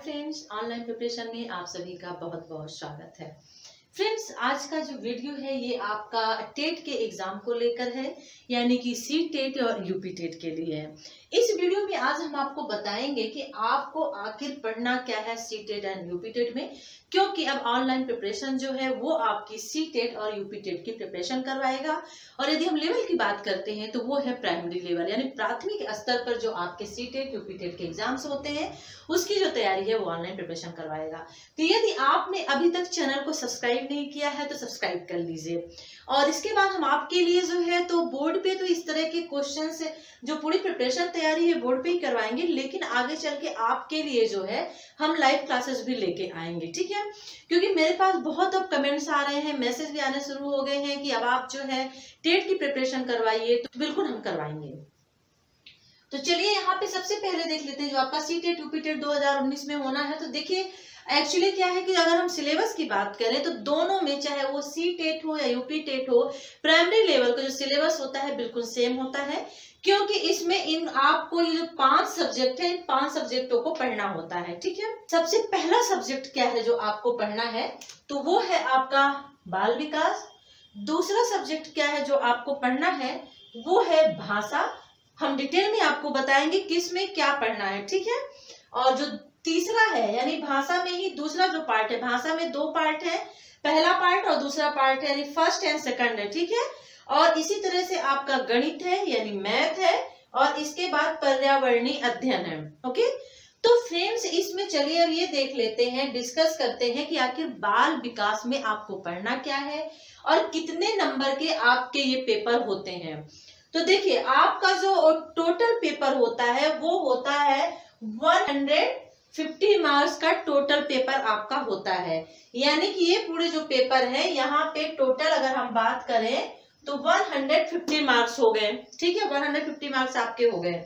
Friends, online preparation में आप सभी का बहुत बहुत स्वागत है। फ्रेंड्स, आज का जो वीडियो है ये आपका टेट के एग्जाम को लेकर है, यानी कि सी टेट और यूपी टेट के लिए है। इस वीडियो में आज हम आपको बताएंगे कि आपको आखिर पढ़ना क्या है C TET and UP TET में, क्योंकि अब ऑनलाइन प्रिपरेशन जो है वो आपकी सी टेट और यूपी टेट की प्रिपरेशन करवाएगा। और यदि हम लेवल की बात करते हैं तो वो है प्राइमरी लेवल, यानी प्राथमिक स्तर पर जो आपके सी टेट यूपी टेट के एग्जाम्स होते हैं उसकी जो तैयारी है वो ऑनलाइन प्रिपरेशन करवाएगा। तो यदि आपने अभी तक चैनल को सब्सक्राइब नहीं किया है तो सब्सक्राइब कर लीजिए। और इसके बाद हम आपके लिए जो है तो बोर्ड पे तो इस तरह के क्वेश्चन से जो पूरी प्रिपरेशन तैयारी है बोर्ड पे ही करवाएंगे, लेकिन आगे चल के आपके लिए जो है हम लाइव क्लासेस भी लेके आएंगे, ठीक है। क्योंकि मेरे पास बहुत अब कमेंट्स आ रहे हैं, मैसेज भी आने शुरू हो गए हैं कि अब आप जो है टेट की प्रिपरेशन करवाइए, तो बिल्कुल हम करवाएंगे। तो चलिए यहाँ पे सबसे पहले देख लेते हैं जो आपका सी टेट यूपी टेट 2019 में होना है। तो देखिए एक्चुअली क्या है कि अगर हम सिलेबस की बात करें तो दोनों में, चाहे वो सी टेट हो या यूपी टेट हो, प्राइमरी लेवल का जो सिलेबस होता है बिल्कुल सेम होता है। क्योंकि इसमें इन आपको ये जो 5 सब्जेक्ट है, इन 5 सब्जेक्टों को पढ़ना होता है, ठीक है। सबसे पहला सब्जेक्ट क्या है जो आपको पढ़ना है, तो वो है आपका बाल विकास। दूसरा सब्जेक्ट क्या है जो आपको पढ़ना है, वो है भाषा। हम डिटेल में आपको बताएंगे किस में क्या पढ़ना है, ठीक है। और जो तीसरा है, यानी भाषा में ही दूसरा जो पार्ट है, भाषा में 2 पार्ट है, पहला पार्ट और दूसरा पार्ट है, यानी फर्स्ट एंड सेकंड है, ठीक है। और इसी तरह से आपका गणित है यानी मैथ है, और इसके बाद पर्यावरणीय अध्ययन है, ओके। तो फ्रेंड्स, इसमें चलिए अब ये देख लेते हैं, डिस्कस करते हैं कि आखिर बाल विकास में आपको पढ़ना क्या है और कितने नंबर के आपके ये पेपर होते हैं। तो देखिए आपका जो टोटल पेपर होता है वो होता है 150 मार्क्स का टोटल पेपर आपका होता है। यानी कि ये पूरे जो पेपर है यहाँ पे टोटल अगर हम बात करें तो 150 मार्क्स हो गए, ठीक है। 150 मार्क्स आपके हो गए।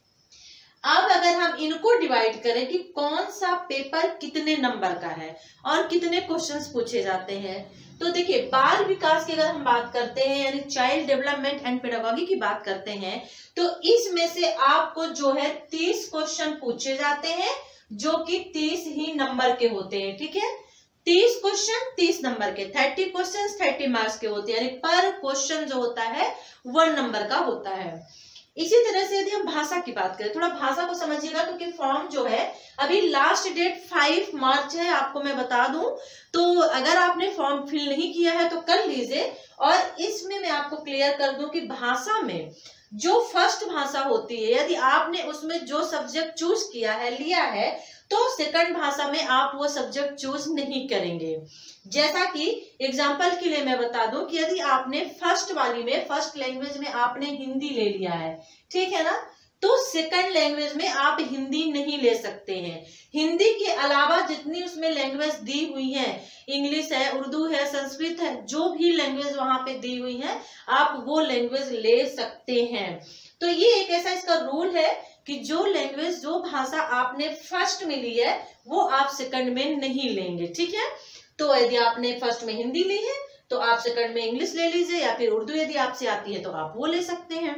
अब अगर हम इनको डिवाइड करें कि कौन सा पेपर कितने नंबर का है और कितने क्वेश्चंस पूछे जाते हैं, तो देखिए बाल विकास की अगर हम बात करते हैं यानी चाइल्ड डेवलपमेंट एंड पेडागोगी की बात करते हैं, तो इसमें से आपको जो है 30 क्वेश्चन पूछे जाते हैं जो कि 30 ही नंबर के होते हैं, ठीक है। 30 क्वेश्चन 30 नंबर के, 30 क्वेश्चन 30 मार्क्स के होते हैं, यानी पर क्वेश्चन जो होता है 1 नंबर का होता है। इसी तरह से यदि हम भाषा की बात करें, थोड़ा भाषा को समझिएगा, क्योंकि फॉर्म जो है अभी लास्ट डेट 5 मार्च है, आपको मैं बता दूं। तो अगर आपने फॉर्म फिल नहीं किया है तो कर लीजिए। और इसमें मैं आपको क्लियर कर दूं कि भाषा में जो फर्स्ट भाषा होती है, यदि आपने उसमें जो सब्जेक्ट चूज किया है, लिया है, तो सेकंड भाषा में आप वो सब्जेक्ट चूज नहीं करेंगे। जैसा कि एग्जांपल के लिए मैं बता दूं कि यदि आपने फर्स्ट वाली में, फर्स्ट लैंग्वेज में आपने हिंदी ले लिया है, ठीक है ना, तो सेकंड लैंग्वेज में आप हिंदी नहीं ले सकते हैं। हिंदी के अलावा जितनी उसमें लैंग्वेज दी हुई है, इंग्लिश है, उर्दू है, संस्कृत है, जो भी लैंग्वेज वहां पे दी हुई है आप वो लैंग्वेज ले सकते हैं। तो ये एक ऐसा इसका रूल है कि जो लैंग्वेज, जो भाषा आपने फर्स्ट में ली है वो आप सेकंड में नहीं लेंगे, ठीक है। तो यदि आपने फर्स्ट में हिंदी ली है तो आप सेकंड में इंग्लिश ले लीजिए, या फिर उर्दू यदि आपसे आती है तो आप वो ले सकते हैं।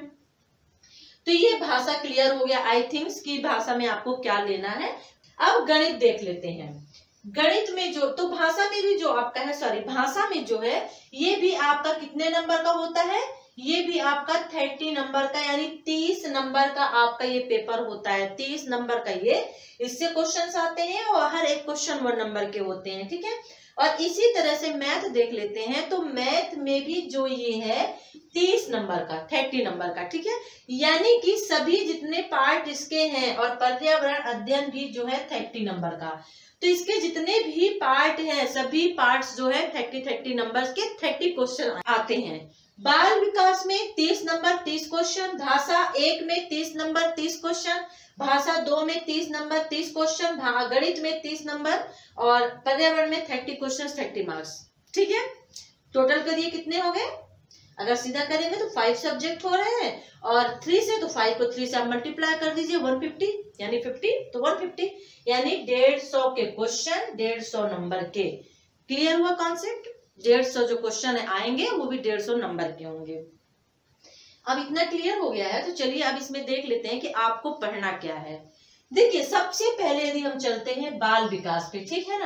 तो ये भाषा क्लियर हो गया आई थिंक्स कि भाषा में आपको क्या लेना है। अब गणित देख लेते हैं। गणित में जो, तो भाषा में भी जो आपका है, भाषा में जो है ये भी आपका कितने नंबर का होता है, ये भी आपका 30 नंबर का, यानी 30 नंबर का आपका ये पेपर होता है। 30 नंबर का ये, इससे क्वेश्चंस आते हैं और हर एक क्वेश्चन 1 नंबर के होते हैं, ठीक है। और इसी तरह से मैथ देख लेते हैं, तो मैथ में भी जो ये है 30 नंबर का, 30 नंबर का, ठीक है। यानी कि सभी जितने पार्ट इसके हैं, और पर्यावरण अध्ययन भी जो है 30 नंबर का, तो इसके जितने भी पार्ट हैं सभी पार्ट्स जो है 30 नंबर के 30 क्वेश्चन आते हैं। बाल विकास में 30 नंबर 30 क्वेश्चन, भाषा 1 में 30 नंबर 30 क्वेश्चन, भाषा 2 में 30 नंबर 30 क्वेश्चन, गणित में 30 नंबर, और पर्यावरण में 30 क्वेश्चन 30 मार्क्स, ठीक है। टोटल करिए कितने हो गए, अगर सीधा करेंगे तो 5 सब्जेक्ट हो रहे हैं, और 3 से, तो 5 को 3 से आप मल्टीप्लाई कर दीजिए, 150 यानी 50, तो 150 यानी 150 के क्वेश्चन 150 नंबर के। क्लियर हुआ कॉन्सेप्ट। 150 जो क्वेश्चन आएंगे वो भी 150 नंबर के होंगे। अब इतना क्लियर हो गया है, तो चलिए अब इसमें देख लेते हैं कि आपको पढ़ना क्या है। देखिए सबसे पहले यदि हम चलते हैं बाल विकास पे, ठीक है ना।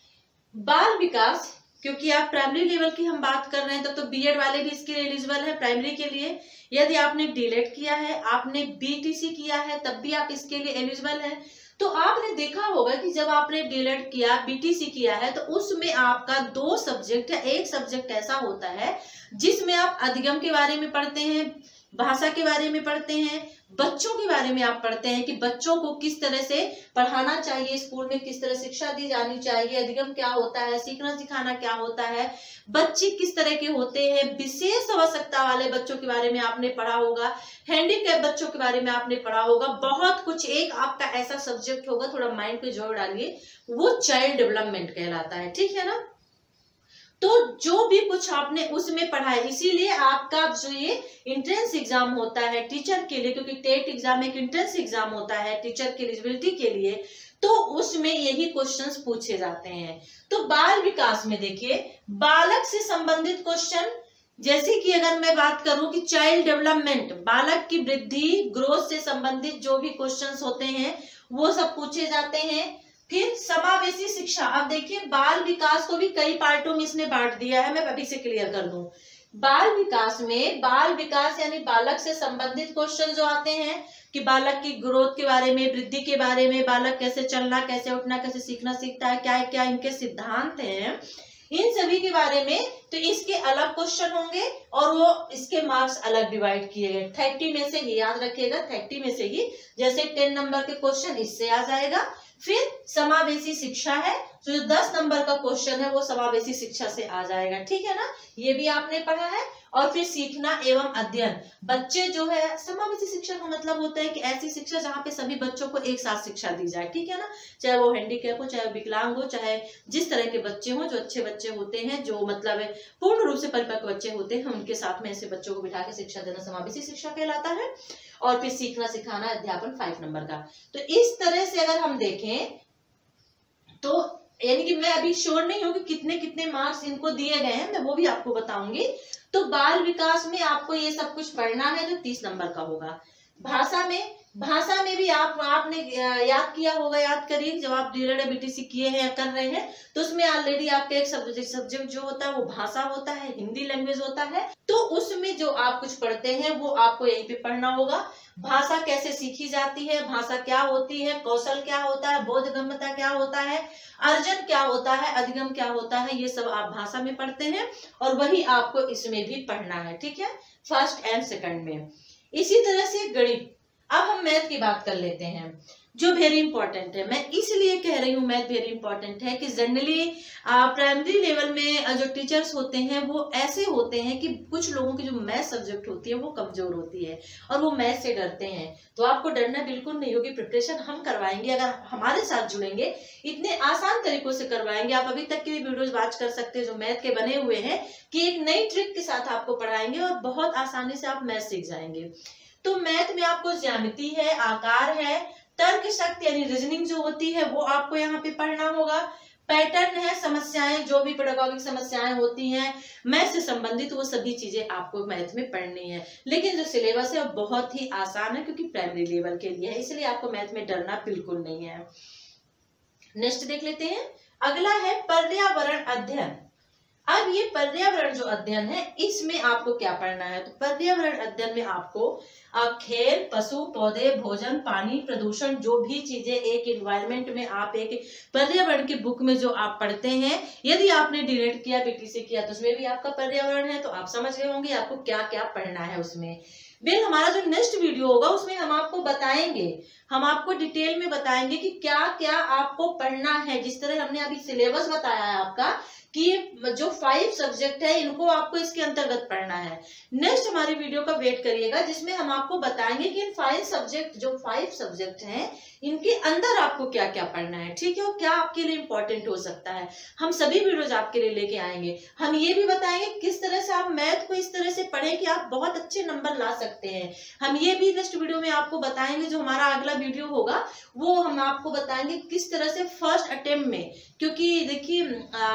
बाल विकास, क्योंकि आप प्राइमरी लेवल की हम बात कर रहे हैं, तब तो बीएड वाले भी इसके लिए एलिजिबल है प्राइमरी के लिए। यदि आपने डीलेट किया है, आपने बीटीसी किया है, तब भी आप इसके लिए एलिजिबल है। तो आपने देखा होगा कि जब आपने डीलेट किया, बीटीसी किया है, तो उसमें आपका 2 सब्जेक्ट या 1 सब्जेक्ट ऐसा होता है जिसमें आप अधिगम के बारे में पढ़ते हैं, भाषा के बारे में पढ़ते हैं, बच्चों के बारे में आप पढ़ते हैं कि बच्चों को किस तरह से पढ़ाना चाहिए, स्कूल में किस तरह शिक्षा दी जानी चाहिए, अधिगम क्या होता है, सीखना सिखाना क्या होता है, बच्चे किस तरह के होते हैं, विशेष आवश्यकता वाले बच्चों के बारे में आपने पढ़ा होगा, हैंडीकैप बच्चों के बारे में आपने पढ़ा होगा, बहुत कुछ। एक आपका ऐसा सब्जेक्ट होगा, थोड़ा माइंड पे जोर डालिए, वो चाइल्ड डेवलपमेंट कहलाता है, ठीक है ना। तो जो भी कुछ आपने उसमें पढ़ा है, इसीलिए आपका जो ये एंट्रेंस एग्जाम होता है टीचर के लिए, क्योंकि टेट एग्जाम एक एंट्रेंस एग्जाम होता है टीचर की एलिजिबिलिटी के लिए, तो उसमें यही क्वेश्चंस पूछे जाते हैं। तो बाल विकास में देखिए बालक से संबंधित क्वेश्चन, जैसे कि अगर मैं बात करूं कि चाइल्ड डेवलपमेंट, बालक की वृद्धि, ग्रोथ से संबंधित जो भी क्वेश्चंस होते हैं वो सब पूछे जाते हैं। फिर समावेशी शिक्षा, अब देखिए बाल विकास को भी कई पार्टों में इसने बांट दिया है, मैं अभी से क्लियर कर दूं। बाल विकास में बाल विकास यानी बालक से संबंधित क्वेश्चन जो आते हैं कि बालक की ग्रोथ के बारे में, वृद्धि के बारे में, बालक कैसे चलना, कैसे उठना, कैसे सीखना सीखता है, क्या क्या इनके सिद्धांत हैं, इन सभी के बारे में, तो इसके अलग क्वेश्चन होंगे और वो इसके मार्क्स अलग डिवाइड किए गए 30 में से ही, याद रखिएगा 30 में से ही, जैसे 10 नंबर के क्वेश्चन इससे आ जाएगा। फिर समावेशी शिक्षा है, तो जो 10 नंबर का क्वेश्चन है वो समावेशी शिक्षा से आ जाएगा, ठीक है ना, ये भी आपने पढ़ा है। और फिर सीखना एवं अध्ययन, बच्चे जो है, समावेशी शिक्षा का मतलब होता है कि ऐसी शिक्षा जहाँ पे सभी बच्चों को एक साथ शिक्षा दी जाए, ठीक है ना, चाहे वो हैंडीकैप हो, चाहे विकलांग हो, चाहे जिस तरह के बच्चे हो, जो अच्छे बच्चे होते हैं, जो मतलब पूर्ण रूप से परिपक्व बच्चे होते हैं, उनके साथ में ऐसे बच्चों को बिठा के शिक्षा देना समावेशी शिक्षा कहलाता है। और फिर सीखना सिखाना अध्यापन 5 नंबर का। तो इस तरह से अगर हम देखें तो यानी कि मैं अभी श्योर नहीं हूं कि कितने कितने मार्क्स इनको दिए गए हैं, मैं वो भी आपको बताऊंगी। तो बाल विकास में आपको ये सब कुछ पढ़ना है जो 30 नंबर का होगा। भाषा में भी आपने याद किया होगा, याद करिए, जब आप डीएलएड बीटीसी किए हैं या कर रहे हैं तो उसमें ऑलरेडी आपका एक सब्जेक्ट जो होता है वो भाषा होता है, हिंदी लैंग्वेज होता है। तो उसमें जो आप कुछ पढ़ते हैं वो आपको यहीं पे पढ़ना होगा। भाषा कैसे सीखी जाती है, भाषा क्या होती है, कौशल क्या होता है, बोधगम्यता क्या होता है, अर्जन क्या होता है, अधिगम क्या होता है, ये सब आप भाषा में पढ़ते हैं और वही आपको इसमें भी पढ़ना है, ठीक है, फर्स्ट एंड सेकंड में। इसी तरह से गणित। अब हम मैथ की बात कर लेते हैं जो वेरी इंपॉर्टेंट है। मैं इसलिए कह रही हूँ मैथ वेरी इंपॉर्टेंट है कि जनरली प्राइमरी लेवल में जो टीचर्स होते हैं वो ऐसे होते हैं कि कुछ लोगों की जो मैथ सब्जेक्ट होती है वो कमजोर होती है और वो मैथ से डरते हैं। तो आपको डरना बिल्कुल नहीं होगी, प्रिपरेशन हम करवाएंगे, अगर हमारे साथ जुड़ेंगे इतने आसान तरीकों से करवाएंगे। आप अभी तक के भी वीडियोज वॉच कर सकते हैं जो मैथ के बने हुए हैं कि एक नई ट्रिक के साथ आपको पढ़ाएंगे और बहुत आसानी से आप मैथ सीख जाएंगे। तो मैथ में आपको ज्यामिति है, आकार है, तर्क शक्ति यानी रीजनिंग जो होती है वो आपको यहाँ पे पढ़ना होगा, पैटर्न है, समस्याएं, जो भी पेडागॉगिक समस्याएं होती हैं मैथ से संबंधित वो सभी चीजें आपको मैथ में पढ़नी है। लेकिन जो सिलेबस है वो बहुत ही आसान है क्योंकि प्राइमरी लेवल के लिए है, इसलिए आपको मैथ में डरना बिल्कुल नहीं है। नेक्स्ट देख लेते हैं, अगला है पर्यावरण अध्ययन। अब ये पर्यावरण जो अध्ययन है इसमें आपको क्या पढ़ना है, तो पर्यावरण अध्ययन में आपको खेल, पशु, पौधे, भोजन, पानी, प्रदूषण, जो भी चीजें एक एनवायरनमेंट में आप एक पर्यावरण की बुक में जो आप पढ़ते हैं, यदि आपने डीएलएड किया, बीटीसी किया तो उसमें भी आपका पर्यावरण है, तो आप समझ गए होंगे आपको क्या क्या पढ़ना है उसमें। फिर हमारा जो नेक्स्ट वीडियो होगा उसमें हम आपको बताएंगे, हम आपको डिटेल में बताएंगे कि क्या क्या आपको पढ़ना है। जिस तरह हमने अभी सिलेबस बताया है आपका कि जो 5 सब्जेक्ट है इनको आपको इसके अंतर्गत पढ़ना है। नेक्स्ट हमारी वीडियो का वेट करिएगा जिसमें हम आपको बताएंगे कि इन 5 सब्जेक्ट हैं इनके अंदर आपको क्या क्या पढ़ना है, ठीक है, और क्या आपके लिए इंपॉर्टेंट हो सकता है। हम सभी वीडियोज आपके लिए लेके आएंगे। हम ये भी बताएंगे किस तरह से आप मैथ को इस तरह से पढ़ें कि आप बहुत अच्छे नंबर ला सकते हैं। हम ये भी नेक्स्ट वीडियो में आपको बताएंगे, जो हमारा अगला वीडियो होगा वो हम आपको बताएंगे किस तरह से फर्स्ट अटेम्प्ट में, क्योंकि देखिए टेट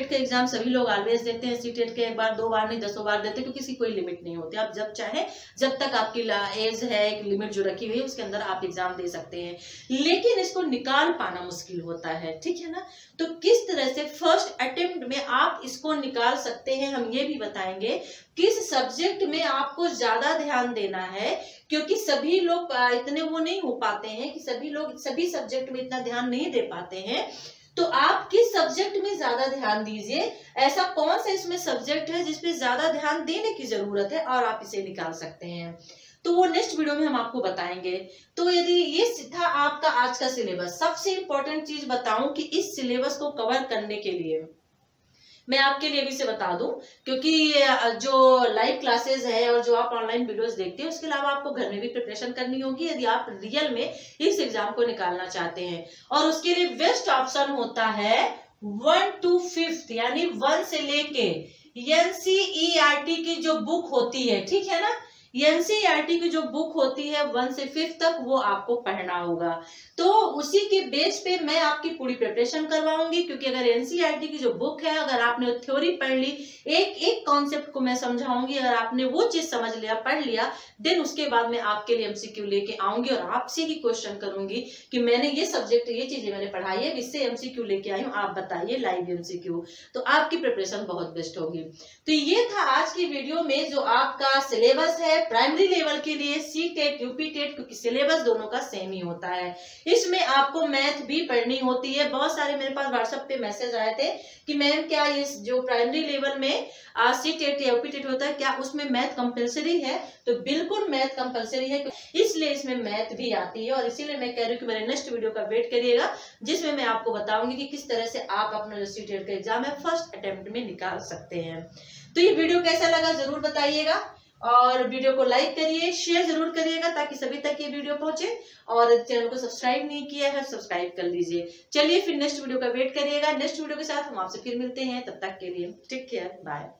का एग्जाम सभी लोग ऑलवेज देते हैं, सीटेट के एक बार 2 बार नहीं 10 बार देते हैं, क्योंकि किसी कोई लिमिट नहीं होती। आप जब चाहे, जब तक आपकी एज है, एक लिमिट जो रखी हुई है उसके अंदर आप एग्जाम दे सकते हैं, लेकिन इसको निकाल पाना मुश्किल होता है, ठीक है ना। तो किस तरह से फर्स्ट अटेम्प्ट में आप इसको निकाल सकते हैं, हम ये भी बताएंगे। किस सब्जेक्ट में आपको ज्यादा ध्यान देना है, क्योंकि सभी लोग इतने वो नहीं हो पाते हैं कि सभी लोग सभी सब्जेक्ट में इतना ध्यान नहीं दे पाते हैं। तो आप किस सब्जेक्ट में ज्यादा ध्यान दीजिए, ऐसा कौन सा इसमें सब्जेक्ट है जिसपे ज्यादा ध्यान देने की जरूरत है और आप इसे निकाल सकते हैं, तो वो नेक्स्ट वीडियो में हम आपको बताएंगे। तो यदि ये था आपका आज का सिलेबस, सबसे इंपॉर्टेंट चीज बताऊं कि इस सिलेबस को कवर करने के लिए मैं आपके लिए भी से बता दूं, क्योंकि जो लाइव क्लासेस है और जो आप ऑनलाइन वीडियोस देखते हैं उसके अलावा आपको घर में भी प्रिपरेशन करनी होगी यदि आप रियल में इस एग्जाम को निकालना चाहते हैं। और उसके लिए बेस्ट ऑप्शन होता है 1 to 5th, यानी 1 से लेके NCERT की जो बुक होती है, ठीक है ना, NCERT की जो बुक होती है 1 से 5 तक, वो आपको पढ़ना होगा। तो उसी के बेस पे मैं आपकी पूरी प्रिपरेशन करवाऊंगी, क्योंकि अगर NCERT की जो बुक है, अगर आपने थ्योरी पढ़ ली, एक एक कॉन्सेप्ट को मैं समझाऊंगी, अगर आपने वो चीज समझ लिया, पढ़ लिया, देन उसके बाद मैं आपके लिए MCQ लेके आऊंगी और आपसे ही क्वेश्चन करूंगी कि मैंने ये सब्जेक्ट, ये चीजें मैंने पढ़ाई है, इससे MCQ लेके आई हूँ, आप बताइए लाइव MCQ। तो आपकी प्रिपरेशन बहुत बेस्ट होगी। तो ये था आज की वीडियो में जो आपका सिलेबस है प्राइमरी लेवल के लिए, CTET UPTET, क्योंकि सिलेबस दोनों का सेम ही होता है। इसमें आपको मैथ भी पढ़नी होती है। बहुत सारे मेरे पास व्हाट्सएप पे मैसेज आए थे कि मैम क्या ये जो प्राइमरी लेवल में CTET या UPTET होता है, क्या उसमें मैथ कंपलसरी है? तो बिल्कुल मैथ कंपलसरी है, इसलिए इसमें मैथ भी आती है। और इसीलिए मैं कह रही हूँ कि मेरे नेक्स्ट वीडियो का वेट करिएगा, जिसमें मैं आपको बताऊंगी कि किस तरह से आप अपना जो CTET का एग्जाम है फर्स्ट अटेम्प्ट में निकाल सकते हैं। तो ये वीडियो कैसा लगा जरूर बताइएगा, और वीडियो को लाइक करिए, शेयर जरूर करिएगा ताकि सभी तक ये वीडियो पहुंचे। और चैनल को सब्सक्राइब नहीं किया है, सब्सक्राइब कर लीजिए। चलिए फिर नेक्स्ट वीडियो का वेट करिएगा। नेक्स्ट वीडियो के साथ हम आपसे फिर मिलते हैं, तब तक के लिए टेक केयर, बाय।